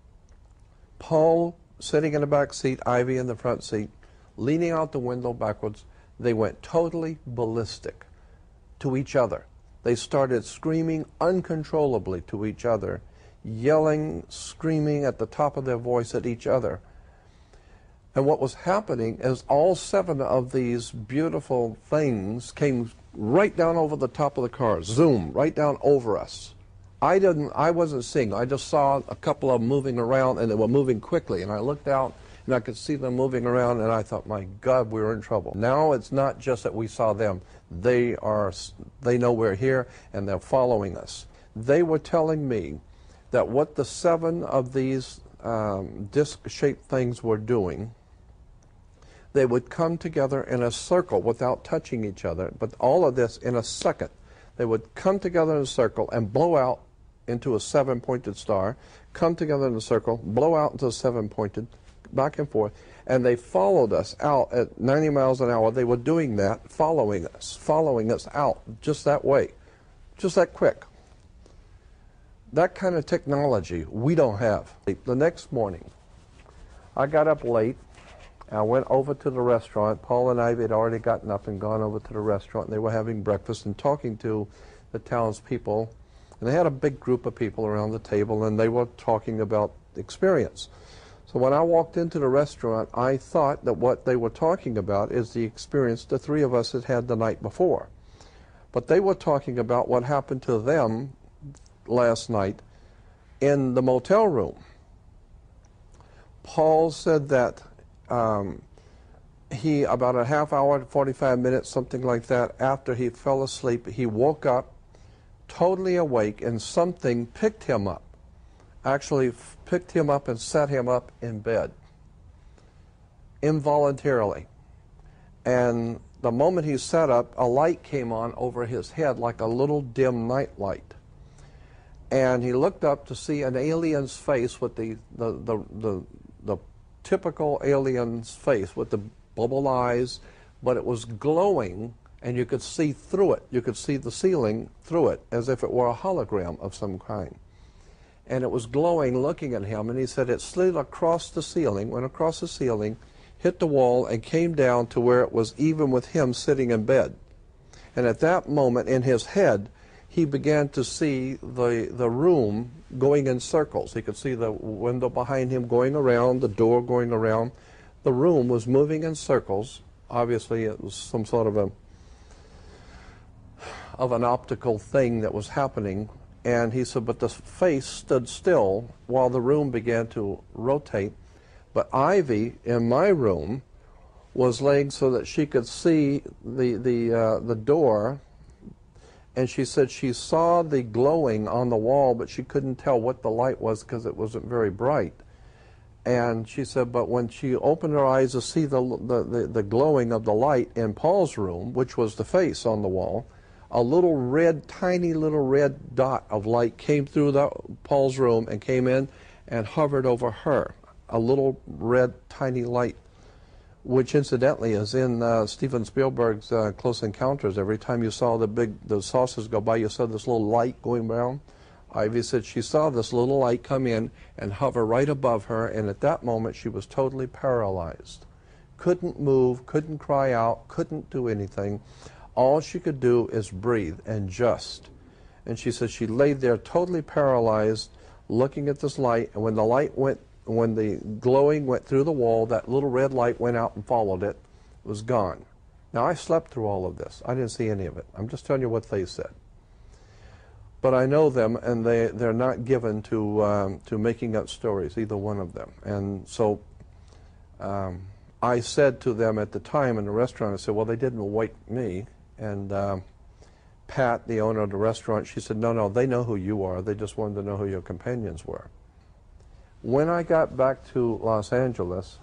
Paul sitting in the back seat, Ivy in the front seat, leaning out the window backwards, they went totally ballistic to each other. They started screaming uncontrollably to each other, yelling, screaming at the top of their voice at each other. And what was happening is all 7 of these beautiful things came right down over the top of the car, zoom, right down over us. I wasn't seeing. I just saw a couple of them moving around, and they were moving quickly. And I looked out, and I could see them moving around, and I thought, my God, we were in trouble. Now it's not just that we saw them. They know we're here, and they're following us. They were telling me that what the 7 of these disc-shaped things were doing, they would come together in a circle without touching each other, but all of this in a second. They would come together in a circle and blow out into a 7-pointed star, come together in a circle, blow out into a 7-pointed, back and forth, and they followed us out at 90 miles an hour. They were doing that, following us out just that way, just that quick. That kind of technology we don't have. The next morning, I got up late. I went over to the restaurant. Paul and Ivy had already gotten up and gone over to the restaurant. And they were having breakfast and talking to the townspeople. And they had a big group of people around the table, and they were talking about experience. So when I walked into the restaurant, I thought that what they were talking about is the experience the 3 of us had had the night before. But they were talking about what happened to them last night in the motel room. Paul said that he, about a half hour, 45 minutes, something like that, after he fell asleep, he woke up totally awake, and something picked him up, actually picked him up and set him up in bed involuntarily. And the moment he sat up, a light came on over his head like a little dim night light. And he looked up to see an alien's face with the typical alien's face with the bubble eyes, but it was glowing, and you could see through it. You could see the ceiling through it as if it were a hologram of some kind. And it was glowing, looking at him, and he said it slid across the ceiling, went across the ceiling, hit the wall, and came down to where it was even with him sitting in bed. And at that moment, in his head, he began to see the room going in circles. He could see the window behind him going around, the door going around. The room was moving in circles. Obviously, it was some sort of an optical thing that was happening. And he said, but the face stood still while the room began to rotate. But Ivy, in my room, was laying so that she could see the door. And she said she saw the glowing on the wall, but she couldn't tell what the light was because it wasn't very bright. And she said, but when she opened her eyes to see the glowing of the light in Paul's room, which was the face on the wall, a little red, tiny little red dot of light came through Paul's room and came in and hovered over her. A little red, tiny light, which incidentally is in Steven Spielberg's Close Encounters. Every time you saw the saucers go by, you saw this little light going around. Ivy said she saw this little light come in and hover right above her, and at that moment she was totally paralyzed. Couldn't move, couldn't cry out, couldn't do anything. All she could do is breathe and just. And she said she laid there totally paralyzed, looking at this light, and when the glowing went through the wall, that little red light went out and followed it, was gone. Now, I slept through all of this. I didn't see any of it. I'm just telling you what they said. But I know them, and they're not given to making up stories, either one of them. And so I said to them at the time in the restaurant, I said, well, they didn't wake me. And Pat, the owner of the restaurant, she said, no, they know who you are. They just wanted to know who your companions were. When I got back to Los Angeles,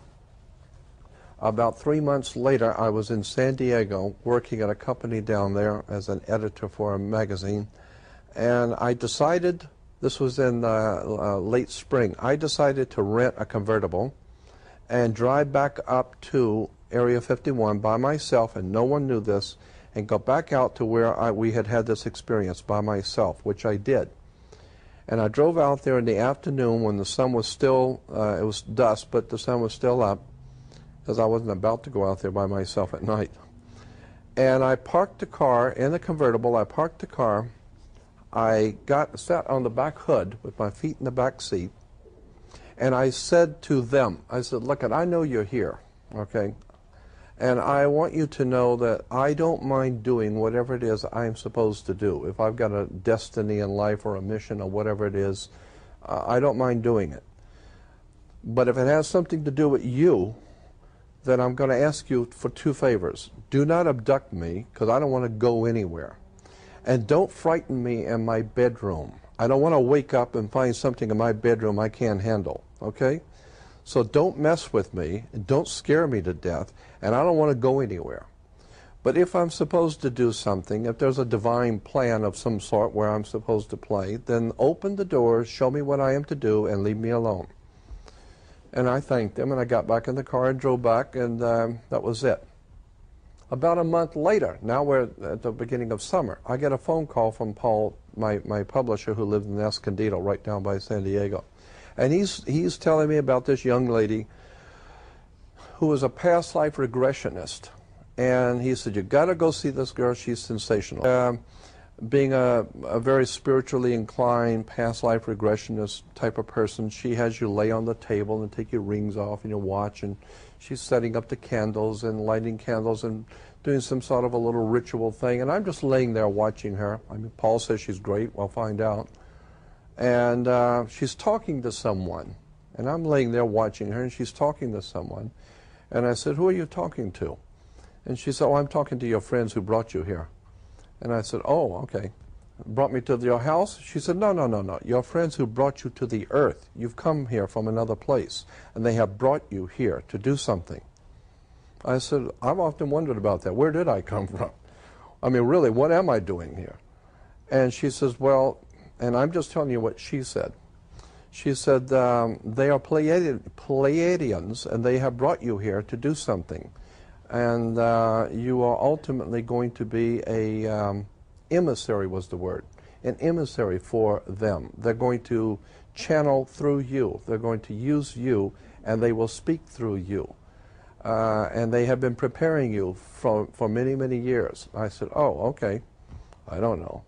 about 3 months later, I was in San Diego working at a company down there as an editor for a magazine. And I decided, this was in late spring, I decided to rent a convertible and drive back up to Area 51 by myself, and no one knew this, and go back out to where we had had this experience by myself, which I did. And I drove out there in the afternoon when the sun was still, it was dusk, but the sun was still up, because I wasn't about to go out there by myself at night. And I parked the car in the convertible. I parked the car. I sat on the back hood with my feet in the back seat, and I said to them, I said, look, I know you're here, okay? And I want you to know that I don't mind doing whatever it is I'm supposed to do. If I've got a destiny in life or a mission or whatever it is, I don't mind doing it. But if it has something to do with you, then I'm going to ask you for 2 favors. Do not abduct me, because I don't want to go anywhere. And don't frighten me in my bedroom. I don't want to wake up and find something in my bedroom I can't handle, okay? So don't mess with me, and don't scare me to death, and I don't want to go anywhere. But if I'm supposed to do something, if there's a divine plan of some sort where I'm supposed to play, then open the doors, show me what I am to do, and leave me alone. And I thanked them, and I got back in the car and drove back, and that was it. About a month later, now we're at the beginning of summer, I get a phone call from Paul, my publisher, who lives in Escondido, right down by San Diego. And he's telling me about this young lady who was a past life regressionist. And he said, you got to go see this girl, she's sensational. Being a very spiritually inclined past life regressionist type of person, she has you lay on the table and take your rings off and your watch, and she's setting up the candles and lighting candles and doing some sort of a little ritual thing. And I'm just laying there watching her. I mean, Paul says she's great. We'll find out. And she's talking to someone. And I'm laying there watching her, and she's talking to someone. And I said, who are you talking to? And she said, oh, I'm talking to your friends who brought you here. And I said, oh, okay. Brought me to your house? She said, no. Your friends who brought you to the earth. You've come here from another place, and they have brought you here to do something. I said, I've often wondered about that. Where did I come from? I mean, really, what am I doing here? And she says, well, and I'm just telling you what she said. She said, they are Pleiadians, and they have brought you here to do something. And you are ultimately going to be a emissary, was the word, an emissary for them. They're going to channel through you. They're going to use you, and they will speak through you. And they have been preparing you for many, many years. I said, oh, okay. I don't know.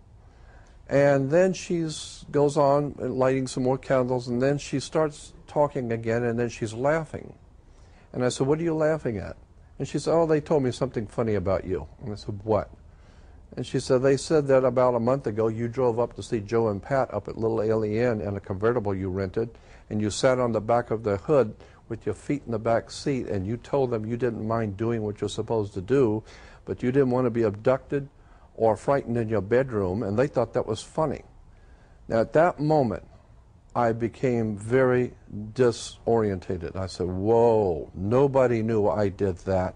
And then she goes on lighting some more candles, and then she starts talking again, and then she's laughing. And I said, what are you laughing at? And she said, oh, they told me something funny about you. And I said, what? And she said, they said that about a month ago you drove up to see Joe and Pat up at Little Alien in a convertible you rented, and you sat on the back of the hood with your feet in the back seat, and you told them you didn't mind doing what you're supposed to do, but you didn't want to be abducted or frightened in your bedroom, and they thought that was funny. Now, at that moment, I became very disorientated. I said, whoa, nobody knew I did that.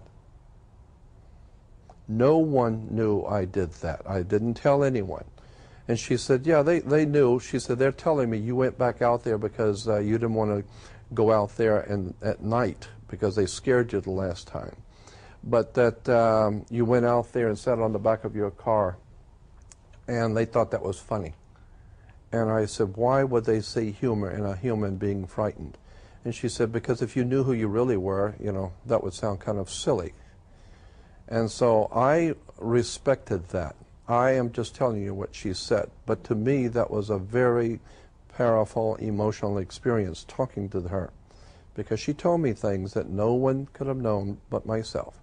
No one knew I did that. I didn't tell anyone. And she said, yeah, they knew. She said, they're telling me you went back out there because you didn't want to go out there at night because they scared you the last time. But that you went out there and sat on the back of your car, and they thought that was funny. And I said, why would they see humor in a human being frightened? And she said, because if you knew who you really were, you know, that would sound kind of silly. And so I respected that. I am just telling you what she said. But to me, that was a very powerful emotional experience talking to her, because she told me things that no one could have known but myself.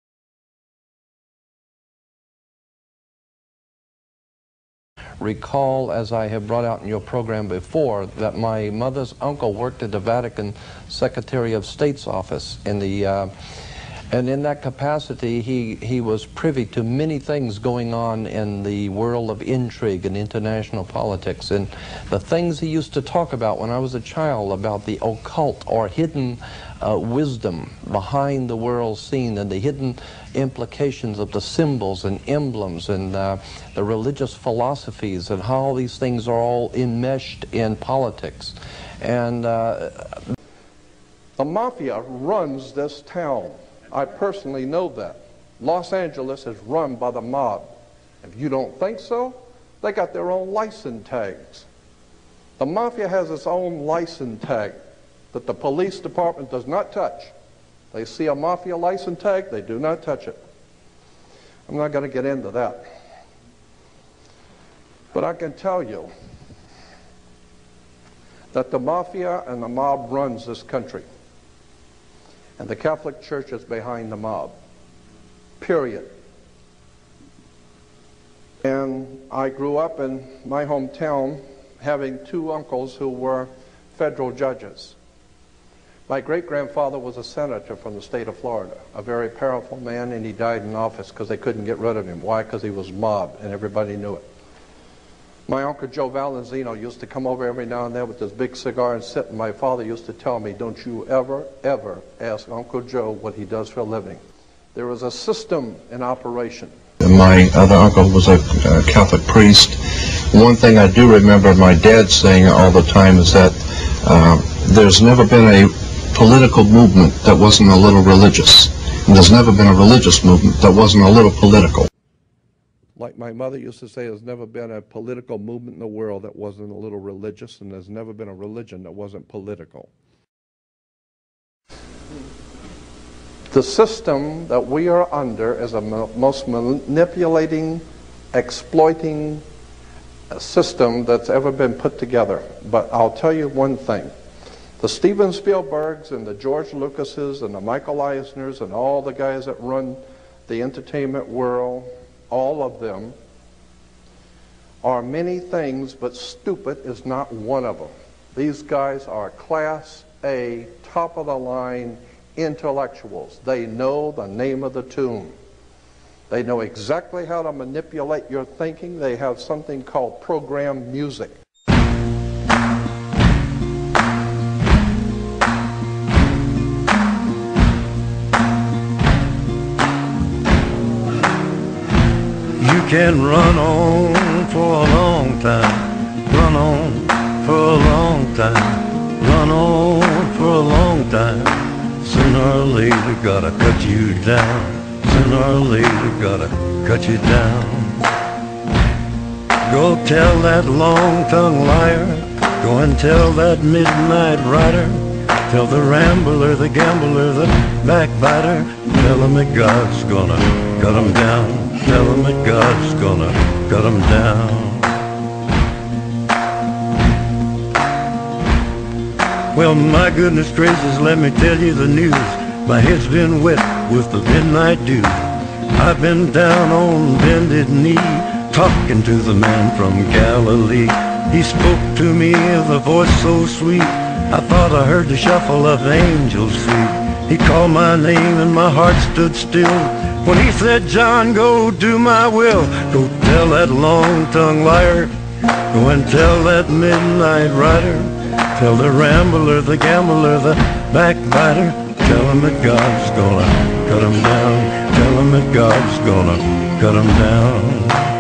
Recall, as I have brought out in your program before, that my mother's uncle worked at the Vatican Secretary of State's office in the And in that capacity, he was privy to many things going on in the world of intrigue and international politics. And the things he used to talk about when I was a child, about the occult or hidden wisdom behind the world scene, and the hidden implications of the symbols and emblems and the religious philosophies, and how these things are all enmeshed in politics. And the mafia runs this town. I personally know that. Los Angeles is run by the mob. If you don't think so, they got their own license tags. The mafia has its own license tag that the police department does not touch. They see a mafia license tag, they do not touch it. I'm not going to get into that. But I can tell you that the mafia and the mob runs this country. And the Catholic Church is behind the mob. Period. And I grew up in my hometown having two uncles who were federal judges. My great-grandfather was a senator from the state of Florida, a very powerful man, and he died in office because they couldn't get rid of him. Why? Because he was mobbed, and everybody knew it. My Uncle Joe Valenzino used to come over every now and then with this big cigar and sit, and my father used to tell me, don't you ever, ever ask Uncle Joe what he does for a living. There was a system in operation. My other uncle was a Catholic priest. One thing I do remember my dad saying all the time is that there's never been a political movement that wasn't a little religious. And there's never been a religious movement that wasn't a little political. Like my mother used to say, there's never been a political movement in the world that wasn't a little religious, and there's never been a religion that wasn't political. The system that we are under is the most manipulating, exploiting system that's ever been put together. But I'll tell you one thing. The Steven Spielbergs and the George Lucases and the Michael Eisners and all the guys that run the entertainment world, all of them are many things, but stupid is not one of them. These guys are Class A, top-of-the-line intellectuals. They know the name of the tune. They know exactly how to manipulate your thinking. They have something called program music. You can run on for a long time, run on for a long time, run on for a long time. Sooner or later gotta cut you down, sooner or later gotta cut you down. Go tell that long-tongued liar, go and tell that midnight rider, tell the rambler, the gambler, the backbiter, tell him that God's gonna cut him down. Tell him that God's gonna cut him down. Well, my goodness gracious, let me tell you the news. My head's been wet with the midnight dew. I've been down on bended knee, talking to the man from Galilee. He spoke to me with a voice so sweet, I thought I heard the shuffle of angels' feet. He called my name and my heart stood still when he said, John, go do my will. Go tell that long-tongued liar, go and tell that midnight rider, tell the rambler, the gambler, the backbiter, tell him that God's gonna cut him down. Tell him that God's gonna cut him down.